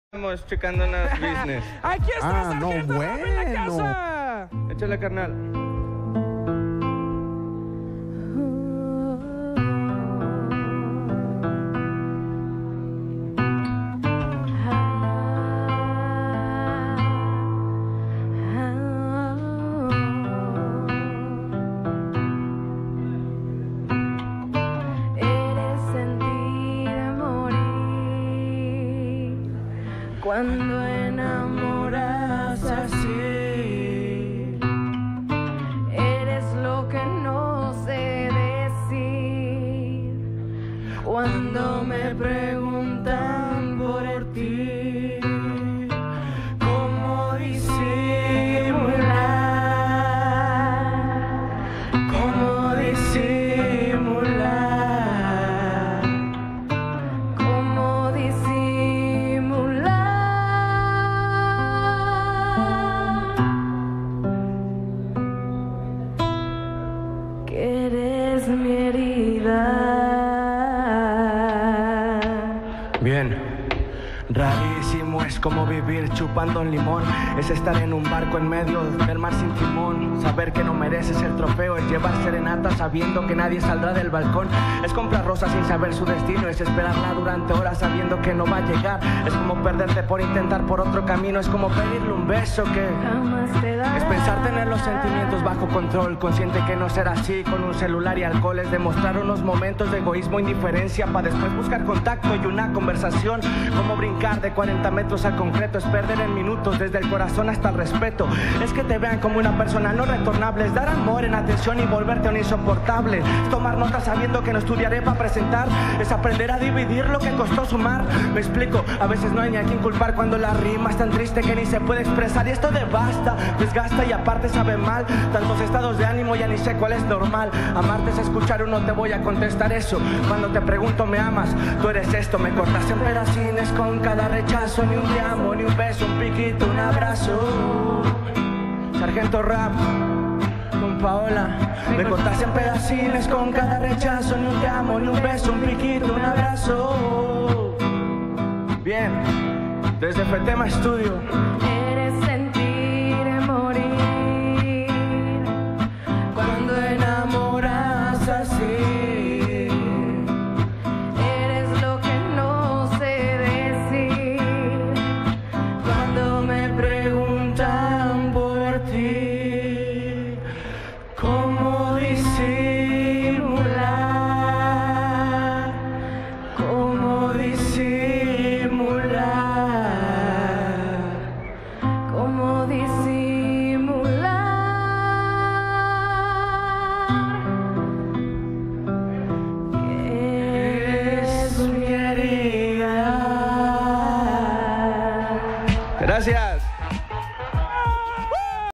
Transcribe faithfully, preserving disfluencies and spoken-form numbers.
Estamos checando unas business. Aquí está, Ah, no, sargento, Ramo en la bueno. casa. Échale, carnal. Eres sentir morir cuando enamoras así. Eres lo que no sé decir cuando me preguntan por ti. ¿Cómo disimular? ¿Cómo disimular? ¿Cómo disimular que eres mi herida? Bien, rarísimo es como vivir chupando un limón. Es estar en un barco en medio del mar sin timón. Saber que no mereces el trofeo es llevar serenata sabiendo que nadie saldrá del balcón. Es comprar rosas sin saber su destino. Es esperarla durante horas sabiendo que no va a llegar. Es como perderte por intentar por otro camino. Es como pedirle un beso que... Jamás te dará. Es pensar tener los sentimientos bajo control, consciente que no será así con un celular y alcohol. Es demostrar unos momentos de egoísmo e indiferencia para después buscar contacto y una conversación. Como brincar de cuarenta metros al concreto, es perder en minutos desde el corazón hasta el respeto. Es que te vean como una persona no retornable, es dar amor en atención y volverte un insoportable. Es tomar notas sabiendo que no estudiaré para presentar. Es aprender a dividir lo que costó sumar. Me explico, a veces no hay ni a quien culpar cuando la rima es tan triste que ni se puede expresar. Y esto devasta, desgasta y aparte sabe mal. Tantos estados de ánimo ya ni sé cuál es normal. Amarte es escuchar o no te voy a contestar eso. Cuando te pregunto me amas, tú eres esto. Me cortas en pedacines con cada rechazo. Ni un te amo, ni un beso, un piquito, un abrazo. Sargento Rap con Paola. Me cortas en pedacines con cada rechazo. Ni un te amo, ni un beso, un piquito, un abrazo. Bien, desde Fetema Studio. Eres sentir morir cuando enamoras así. Eres lo que no sé decir cuando me preguntan por ti. ¿Cómo disimular? ¿Cómo disimular? ¿Cómo disimular que es mi herida? Gracias.